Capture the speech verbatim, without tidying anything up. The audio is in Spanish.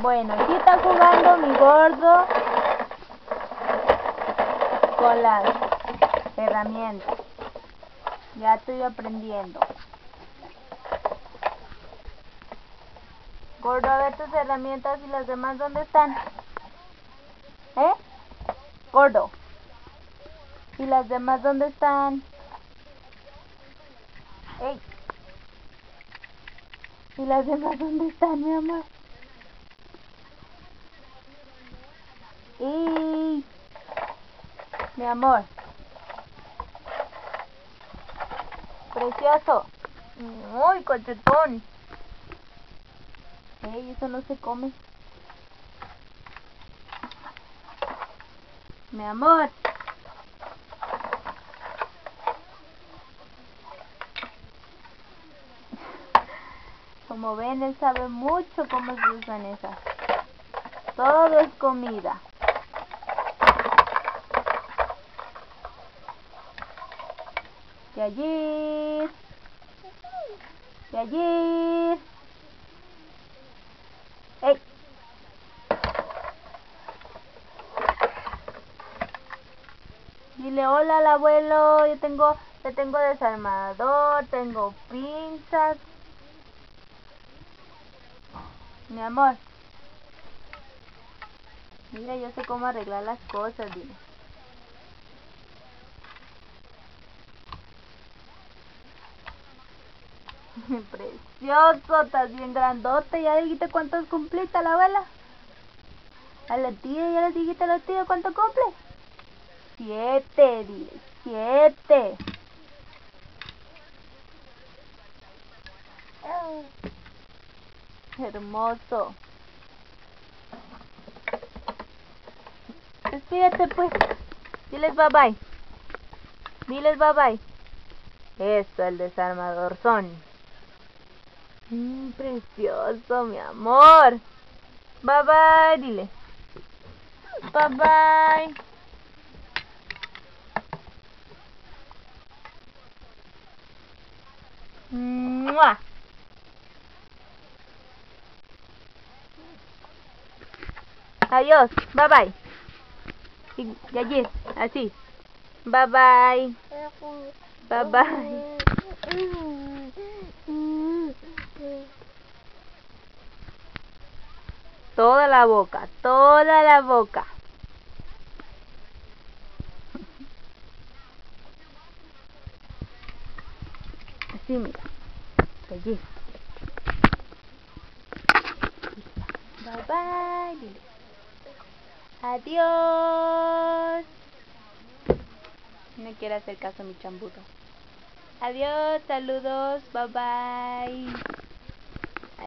Bueno, aquí está jugando mi gordo con las herramientas. Ya estoy aprendiendo. Gordo, a ver tus herramientas y las demás, ¿dónde están? ¿Eh? Gordo. ¿Y las demás dónde están? ¡Ey! ¿Y las demás dónde están, mi amor? ¡Ey! Mi amor. Precioso. ¡Uy, cachetón! ¡Ey, eso no se come! Mi amor. Como ven, él sabe mucho cómo se usan esas. Todo es comida. Yayir. Yayir. ¡Ey! Dile hola al abuelo. Yo tengo, yo tengo desarmador, tengo pinzas. Mi amor. Mira, yo sé cómo arreglar las cosas, dile. Precioso, estás bien grandote. ¿Ya dijiste cuántos cumpliste a la abuela? A la tía, ¿ya les dijiste a la tía cuánto cumple? Siete, dile, siete. Hermoso. Despídete pues. Diles bye bye. Diles bye bye. Eso, el desarmador son. Mm, precioso, mi amor. Bye bye, dile. Bye bye. ¡Mua! Adiós, bye bye. Y, y allí, así. Bye bye. Bye bye. Toda la boca, toda la boca. Así, mira. Allí. Bye bye. Dile. Adiós. No quiere hacer caso a mi chamburro. Adiós, saludos, bye bye.